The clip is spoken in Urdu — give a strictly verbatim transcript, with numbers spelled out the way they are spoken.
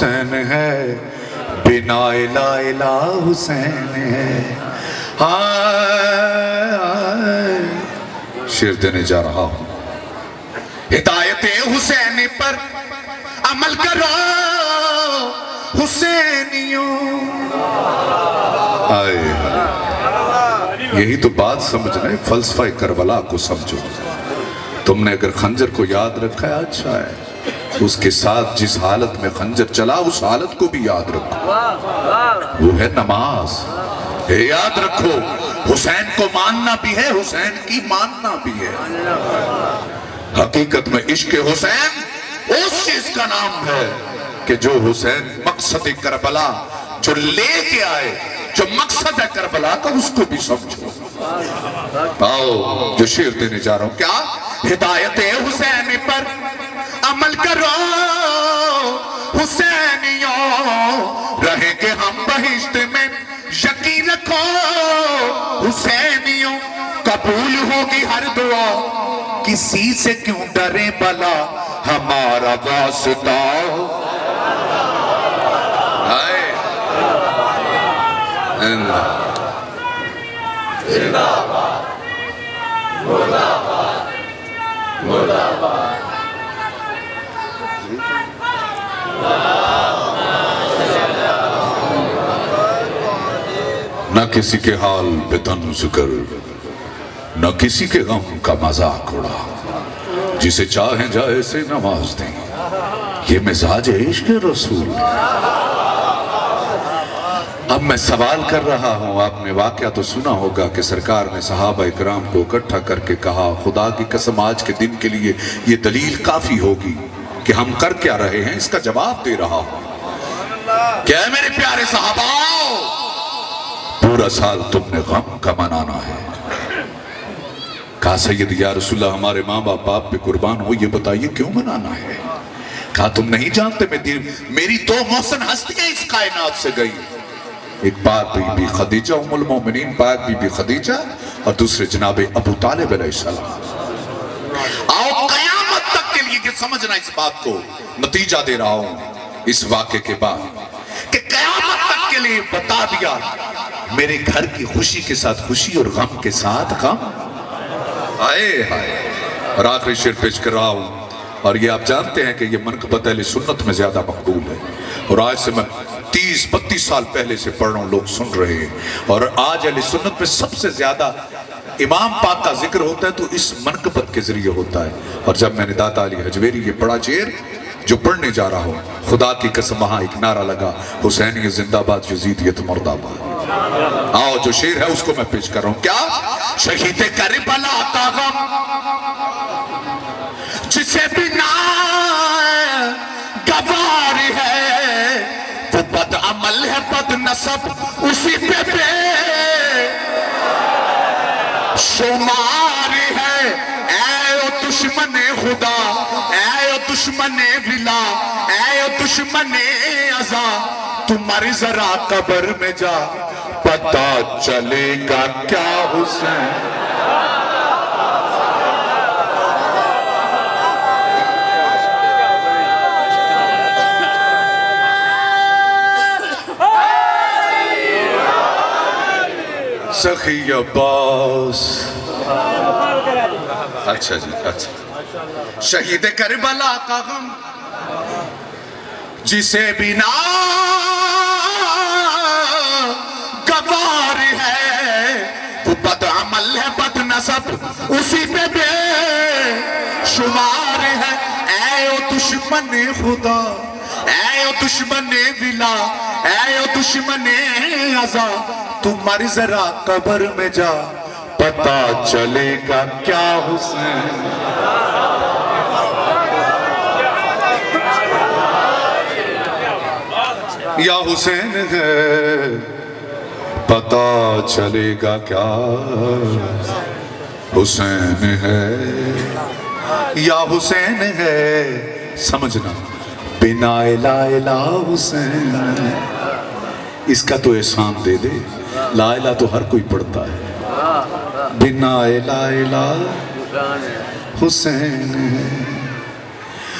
حسین ہے، بنا الہ الا حسین ہے۔ شعر دینے جا رہا ہوں۔ ہدایت حسین پر عمل کرو حسینیوں، آئے یہی تو بات سمجھنا ہے، فلسفہ کربلا کو سمجھو۔ تم نے اگر خنجر کو یاد رکھا ہے اچھا ہے، اس کے ساتھ جس حالت میں خنجر چلا اس حالت کو بھی یاد رکھو، وہ ہے نماز۔ یاد رکھو حسین کو ماننا بھی ہے، حسین کی ماننا بھی ہے۔ حقیقت میں عشق حسین اس چیز کا نام ہے کہ جو حسین مقصد کربلا جو لے کے آئے، جو مقصد ہے کربلا کا، اس کو بھی سمجھو۔ آؤ جو شعر دینے جا رہا ہوں، کیا؟ ہدایت حسین پر عمل کرو حسینیوں، رہیں گے ہم بہشت میں یقین رکھو حسینیوں، قبول ہوگی ہر دعا، کسی سے کیوں ڈرے بلا ہمارا واسطہ۔ زندہ باد، مرد آباد، مرد آباد۔ نہ کسی کے حال پہ تن ذکر، نہ کسی کے غم کا مذاق اڑا، جسے چاہیں جائے سے نواز دیں، یہ مزاج عشق رسول۔ اب میں سوال کر رہا ہوں، آپ نے واقعہ تو سنا ہوگا کہ سرکار نے صحابہ اکرام کو اکٹھا کر کے کہا، خدا کی قسم آج کے دن کے لیے یہ دلیل کافی ہوگی کہ ہم کر کیا رہے ہیں، اس کا جواب دے رہا ہوں۔ کیا ہے میرے پیارے صحابہ، پورا سال تم نے غم کا منانا ہے۔ کہا سید یا رسول اللہ ہمارے ماں باپ باپ پہ قربان ہو، یہ بتائیے کیوں منانا ہے؟ کہا تم نہیں جانتے میری دو محسن ہستیاں اس کائنات سے گئی، ایک پاک بی بی خدیجہ ام المومنین پاک بی بی خدیجہ، اور دوسرے جناب ابو طالب علیہ السلام۔ آؤ قیامت تک کے لیے کہ سمجھنا اس بات کو، نتیجہ دے رہا ہوں اس واقعے کے بعد کہ قیامت تک کے لیے بتا دیا میرے گھر کی خوشی کے ساتھ خوشی اور غم کے ساتھ غم۔ آئے آئے اور آخری شعر پیش کر رہا ہوں، اور یہ آپ جانتے ہیں کہ یہ منقبت اہل سنت میں زیادہ مقبول ہے، اور آج سے میں تیس بتیس سال پہلے سے پڑھ رہا ہوں، لوگ سن رہے ہیں، اور آج اہل سنت میں سب سے زیادہ امام پاک کا ذکر ہوتا ہے تو اس منقبت کے ذریعے ہوتا ہے۔ اور جب میں نے داتا علی حجویری یہ پڑھا شعر جو پڑھنے جا رہا ہوں، خدا کی قسم وہاں ایک نعرہ لگا، حسین یہ زندہ باد، یزید مرد آباد۔ آؤ جو شعر ہے اس کو میں پیش کر رہا ہوں، کیا؟ شہید کربلا کا غم جسے بنا گوار ہے، وہ بد عمل ہے بد نسب اسی پہ بے شمار ہے۔ اے او دشمن خدا، اے او دشمن ولا، اے او دشمن عزا، تو مر ذرا قبر میں جا، پتا چلے گا کیا حسین۔ سخی عباس، اچھا جی اچھا، شہید کربلا کا غم جسے بنا گوار ہے، وہ بد عمل ہے بد نسب اسی پہ بے شمار ہے۔ اے او دشمن خدا، اے او دشمن ولا، اے او دشمن عزا، تو مر ذرا قبر میں جا، پتا چلے گا کیا حسین۔ یا حسین ہے پتا چلے گا کیا حسین ہے، یا حسین ہے سمجھنا، بنا الہ الا حسین۔ اس کا تو احسان دے دے، لا الہ تو ہر کوئی پڑھتا ہے، بنا الہ الا حسین ہے۔